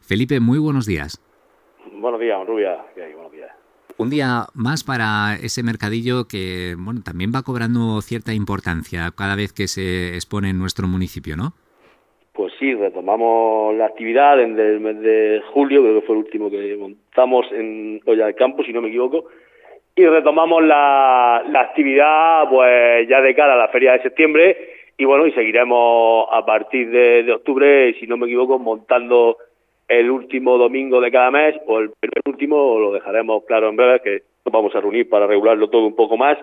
Felipe, muy buenos días. Buenos días, Rubia. ¿Qué hay? Buenos días. Un día más para ese mercadillo que, bueno, también va cobrando cierta importancia cada vez que se expone en nuestro municipio, ¿no? Pues sí, retomamos la actividad desde el mes de julio, creo que fue el último que montamos en Olla del Campo, si no me equivoco, y retomamos la actividad pues ya de cara a la feria de septiembre, y bueno, y seguiremos a partir de octubre, si no me equivoco, montando el último domingo de cada mes, o el primer último, lo dejaremos claro en breve, que nos vamos a reunir para regularlo todo un poco más,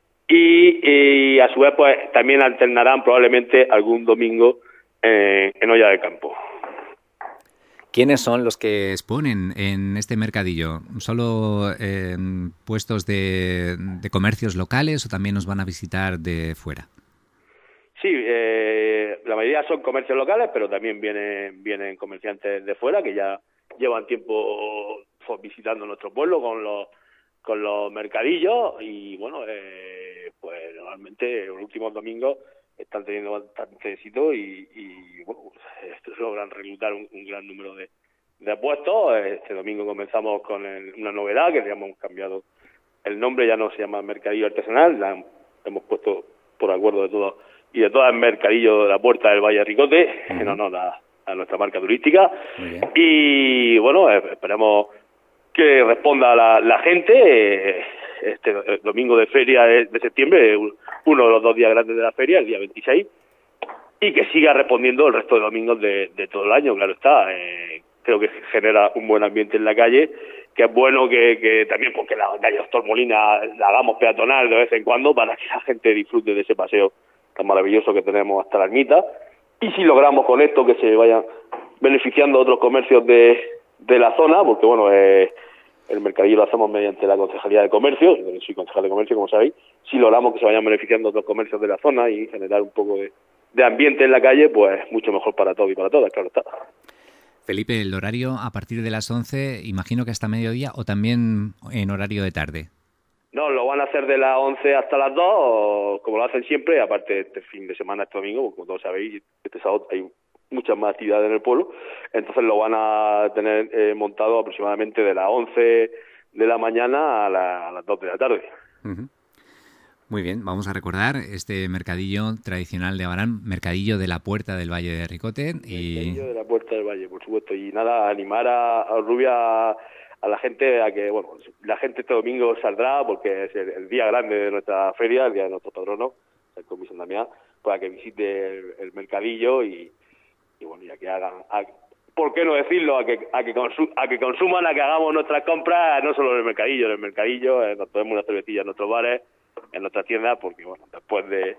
y a su vez pues también alternarán probablemente algún domingo en Olla del Campo. ¿Quiénes son los que exponen en este mercadillo? ¿Solo puestos de comercios locales o también nos van a visitar de fuera? Sí, la mayoría son comercios locales, pero también vienen comerciantes de fuera que ya llevan tiempo visitando nuestro pueblo con los mercadillos y bueno, pues normalmente los últimos domingos están teniendo bastante éxito y bueno, logran reclutar un gran número de puestos. Este domingo comenzamos con una novedad que le hemos cambiado el nombre, ya no se llama Mercadillo Artesanal, la hemos puesto por acuerdo de todos y de todas el Mercadillo de la Puerta del Valle de Ricote, en honor a nuestra marca turística. Y bueno, esperemos que responda la gente. Este domingo de feria de septiembre, uno de los 2 días grandes de la feria, el día 26, y que siga respondiendo el resto de domingos de todo el año, claro está. Creo que genera un buen ambiente en la calle, que es bueno que también porque la calle Doctor Molina la hagamos peatonal de vez en cuando para que la gente disfrute de ese paseo tan maravilloso que tenemos hasta la ermita, y si logramos con esto que se vayan beneficiando otros comercios de la zona, porque bueno, el mercadillo lo hacemos mediante la Concejalía de Comercio, yo soy concejal de Comercio, como sabéis. Si logramos que se vayan beneficiando otros comercios de la zona y generar un poco de ambiente en la calle, pues mucho mejor para todos y para todas, claro está. Felipe, el horario a partir de las 11, imagino que hasta mediodía o también en horario de tarde. No, lo van a hacer de las 11 hasta las 2, como lo hacen siempre, aparte este fin de semana, este domingo, como todos sabéis, este sábado hay muchas más actividades en el pueblo, entonces lo van a tener montado aproximadamente de las 11 de la mañana a las 2 de la tarde. Uh-huh. Muy bien, vamos a recordar este mercadillo tradicional de Abarán, Mercadillo de la Puerta del Valle de Ricote. Mercadillo de la Puerta del Valle, por supuesto, y nada, animar a Rubia, a la gente a que, bueno, la gente este domingo saldrá porque es el día grande de nuestra feria, el día de nuestro patrono, el Comi San Damián, para que visite el mercadillo y bueno, ya que hagan, ¿por qué no decirlo? A que consuman, a que hagamos nuestras compras, no solo en el mercadillo, nos tomemos una cervecilla en nuestros bares, en nuestras tiendas, porque bueno, después de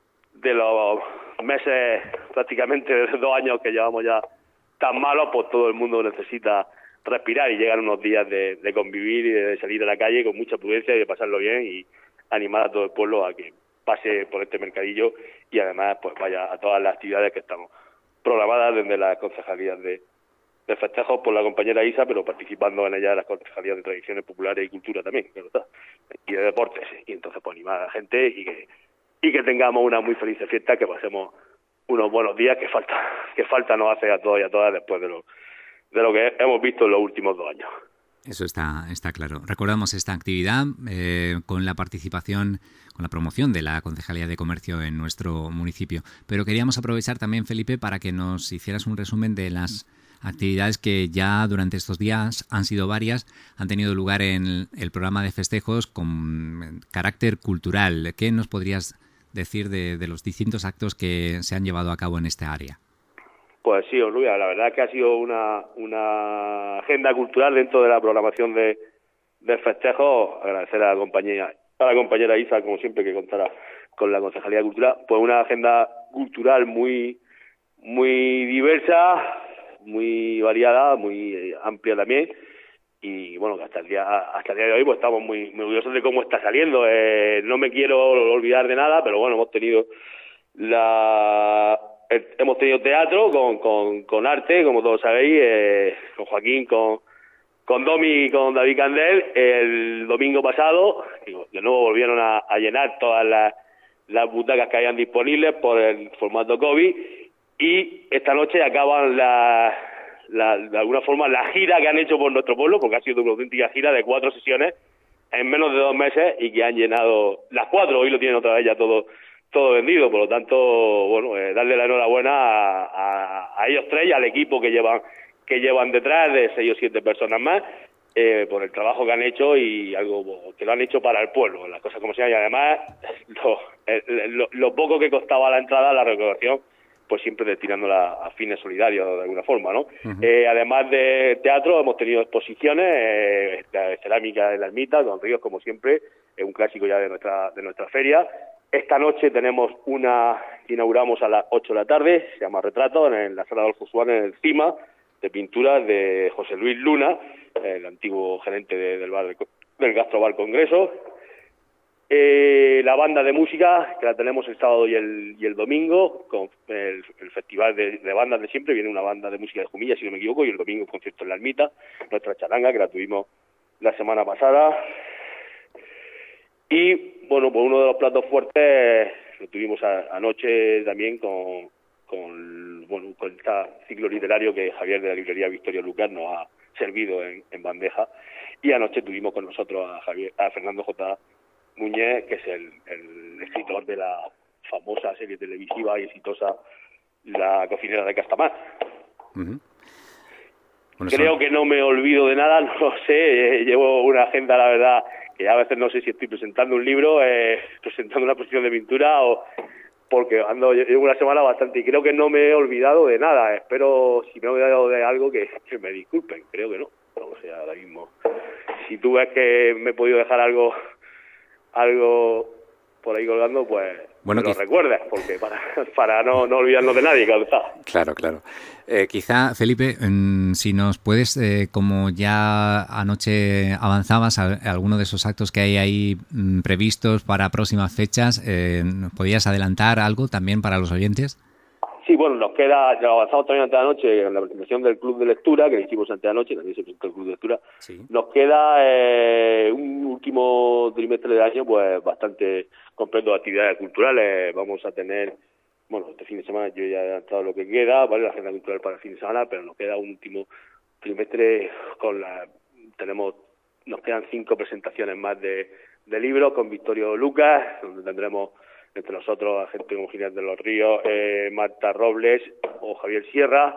los meses, prácticamente de 2 años que llevamos ya tan malos, pues todo el mundo necesita respirar y llegan unos días de convivir y de salir a la calle con mucha prudencia y de pasarlo bien y animar a todo el pueblo a que pase por este mercadillo y además pues vaya a todas las actividades que estamos programadas desde las concejalías de festejos por la compañera Isa, pero participando en ellas las concejalías de tradiciones populares y cultura también, claro está, y de deportes, y entonces pues animar a la gente y que tengamos una muy feliz fiesta, que pasemos unos buenos días que falta nos hace a todos y a todas después de lo que hemos visto en los últimos 2 años. Eso está claro. Recordamos esta actividad con la participación, con la promoción de la Concejalía de Comercio en nuestro municipio. Pero queríamos aprovechar también, Felipe, para que nos hicieras un resumen de las actividades que ya durante estos días han sido varias, han tenido lugar en el programa de festejos con carácter cultural. ¿Qué nos podrías decir de los distintos actos que se han llevado a cabo en esta área? Pues sí, Rubia, la verdad es que ha sido una agenda cultural dentro de la programación de festejos. Agradecer a la compañera Isa, como siempre, que contara con la Concejalía de Cultura, pues una agenda cultural muy diversa, muy variada, muy amplia también, y bueno, que hasta el día de hoy pues estamos muy orgullosos de cómo está saliendo. No me quiero olvidar de nada, pero bueno, hemos tenido teatro con arte, como todos sabéis, con Joaquín, con Domi y con David Candel el domingo pasado. De nuevo volvieron a llenar todas las butacas que hayan disponibles por el formato COVID, y esta noche acaban de alguna forma la gira que han hecho por nuestro pueblo, porque ha sido una auténtica gira de 4 sesiones en menos de 2 meses y que han llenado las 4, hoy lo tienen otra vez ya todo vendido, por lo tanto, bueno, darle la enhorabuena a ellos 3 y al equipo que llevan detrás de 6 o 7 personas más, por el trabajo que han hecho y algo que lo han hecho para el pueblo, las cosas como sean, y además lo poco que costaba la entrada a la recaudación, pues siempre destinándola a fines solidarios de alguna forma, ¿no? Además de teatro, hemos tenido exposiciones, de cerámica en la ermita, con ríos como siempre, es un clásico ya de nuestra feria. Esta noche tenemos una que inauguramos a las 8 de la tarde, se llama Retrato, en la sala de Adolfo Suárez, en el CIMA, de pinturas de José Luis Luna, el antiguo gerente del Gastrobar Congreso. La banda de música, que la tenemos el sábado y el domingo, con el festival de bandas de siempre, viene una banda de música de Jumilla, si no me equivoco, y el domingo un concierto en la ermita, nuestra charanga, que la tuvimos la semana pasada. Y, bueno, pues uno de los platos fuertes lo tuvimos anoche también con este ciclo literario que Javier de la librería Victoria Lucas nos ha servido en bandeja. Y anoche tuvimos con nosotros a Fernando J. Muñez, que es el escritor de la famosa serie televisiva y exitosa La cocinera de Castamar. Bueno, creo que no me olvido de nada, no lo sé, llevo una agenda, la verdad, que a veces no sé si estoy presentando un libro, presentando una exposición de pintura o porque llevo una semana bastante y creo que no me he olvidado de nada. Espero, si me he olvidado de algo, que me disculpen, creo que no. O sea, ahora mismo, si tú ves que me he podido dejar algo por ahí colgando, pues bueno, me lo recuerdes, porque para no olvidarnos de nadie, claro. Quizá, Felipe, si nos puedes, como ya anoche avanzabas, alguno de esos actos que hay ahí previstos para próximas fechas, ¿podrías adelantar algo también para los oyentes? Sí, bueno, nos queda, ya avanzamos también ante la noche en la presentación del Club de Lectura, que hicimos ante la noche, también se presentó el Club de Lectura. Sí. Nos queda un último trimestre de año pues bastante completo de actividades culturales. Vamos a tener, bueno, este fin de semana yo ya he adelantado lo que queda, ¿vale? La agenda cultural para el fin de semana, pero nos queda un último trimestre nos quedan 5 presentaciones más de libros con Victorio Lucas, donde tendremos entre nosotros a gente como Ginés de los Ríos, Marta Robles o Javier Sierra.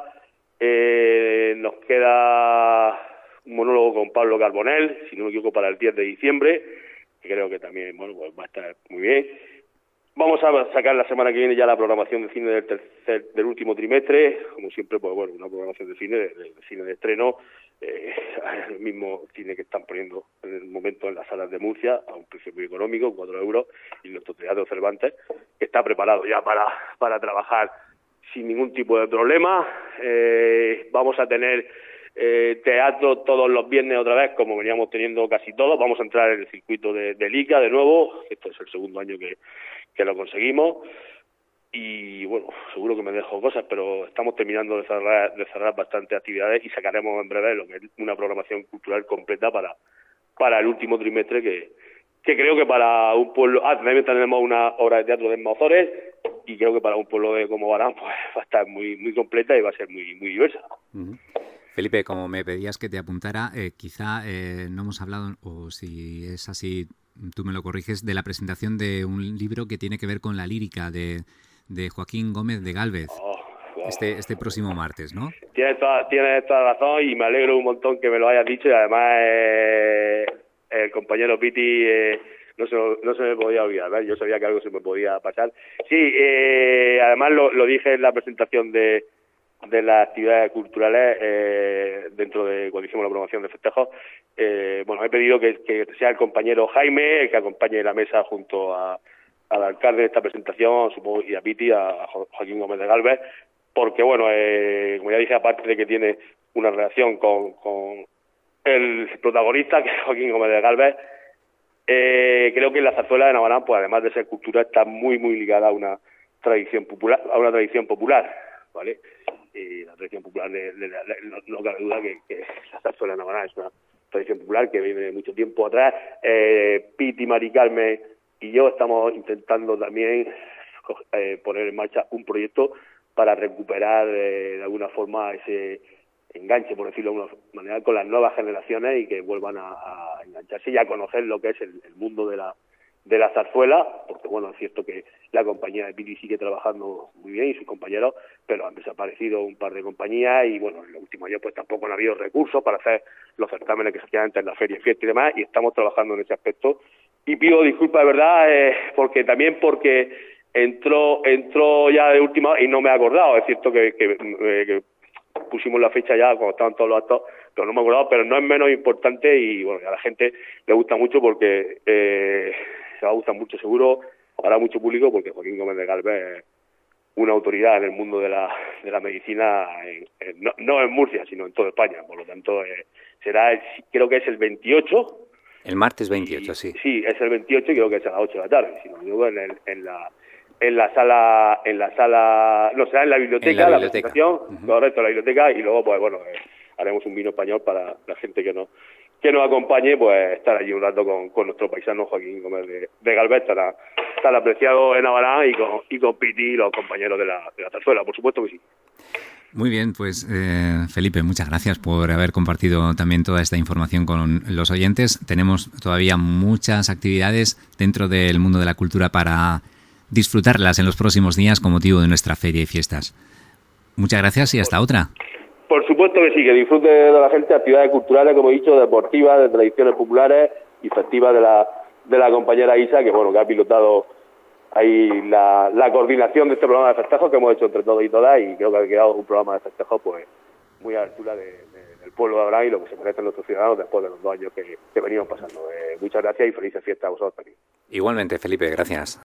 Nos queda un monólogo con Pablo Carbonell, si no me equivoco, para el 10 de diciembre, que creo que también pues va a estar muy bien. Vamos a sacar la semana que viene ya la programación de cine del último trimestre, como siempre, pues bueno, una programación de cine de estreno, el mismo cine que están poniendo en el momento en las salas de Murcia, a un precio muy económico, 4 euros, y nuestro Teatro Cervantes, que está preparado ya para trabajar sin ningún tipo de problema. Vamos a tener teatro todos los viernes otra vez, como veníamos teniendo casi todos. Vamos a entrar en el circuito de Lica de nuevo, esto es el segundo año que lo conseguimos, y bueno, seguro que me dejo cosas, pero estamos terminando de cerrar bastantes actividades y sacaremos en breve lo que es una programación cultural completa para el último trimestre, que creo que para un pueblo... también tenemos una obra de teatro de Mozores, y creo que para un pueblo como Barán pues va a estar muy, muy completa y va a ser muy, muy diversa. Felipe, como me pedías que te apuntara, quizá no hemos hablado, o si es así, tú me lo corriges, de la presentación de un libro que tiene que ver con la lírica de Joaquín Gómez de Gálvez, este próximo martes, ¿no? Tienes toda razón y me alegro un montón que me lo hayas dicho, y además el compañero Piti no se me podía olvidar, ¿verdad? Yo sabía que algo se me podía pasar. Sí, además lo dije en la presentación de las actividades culturales dentro de cuando hicimos la promoción de festejos. Bueno, he pedido que sea el compañero Jaime el que acompañe la mesa junto al alcalde de esta presentación, supongo, y a Piti, a Joaquín Gómez de Gálvez, porque bueno, como ya dije, aparte de que tiene una relación con el protagonista, que es Joaquín Gómez de Gálvez, creo que la zarzuela de Navarán, pues además de ser cultura, está muy muy ligada a una tradición popular, ¿vale? Y la tradición popular no cabe duda que la zarzuela de Navarán es una tradición popular que viene de mucho tiempo atrás. Piti, Mari Carmen y yo estamos intentando también poner en marcha un proyecto para recuperar de alguna forma enganche, por decirlo de alguna manera, con las nuevas generaciones y que vuelvan a engancharse y a conocer lo que es el mundo de la zarzuela, porque bueno, es cierto que la compañía de Piti sigue trabajando muy bien y sus compañeros, pero han desaparecido un par de compañías y bueno, en los últimos años pues tampoco han habido recursos para hacer los certámenes que se hacían antes en la feria, fiesta y demás, y estamos trabajando en ese aspecto. Y pido disculpas de verdad, porque entró ya de última y no me he acordado. Es cierto que pusimos la fecha ya cuando estaban todos los actos, pero no me he acordado, pero no es menos importante y bueno, a la gente le gusta mucho porque se va a gustar mucho seguro, habrá mucho público porque Joaquín Gómez de Galvez es una autoridad en el mundo de la medicina, no en Murcia, sino en toda España. Por lo tanto, creo que es el 28. El martes 28, sí. Sí, es el 28 y creo que es a las 8 de la tarde, si no me equivoco, en la sala, no, será en la biblioteca, la presentación, correcto, la biblioteca, y luego, pues bueno, haremos un vino español para la gente que nos acompañe, pues estar allí un rato con nuestro paisano Joaquín Gómez de Galvez, tan apreciado en Abarán y con Piti y los compañeros de la zarzuela, por supuesto que sí. Muy bien, pues Felipe, muchas gracias por haber compartido también toda esta información con los oyentes. Tenemos todavía muchas actividades dentro del mundo de la cultura para disfrutarlas en los próximos días con motivo de nuestra feria y fiestas. Muchas gracias y hasta otra. Por supuesto que sí, que disfrute de la gente actividades culturales, como he dicho, deportivas, de tradiciones populares y festivas de la compañera Isa, que bueno, que ha pilotado ahí la coordinación de este programa de festejos que hemos hecho entre todos y todas, y creo que ha quedado un programa de festejos pues muy a la altura del pueblo de Abarán y lo que se merecen nuestros ciudadanos después de los 2 años que venimos pasando. Muchas gracias y felices fiestas a vosotros también. Igualmente, Felipe, gracias.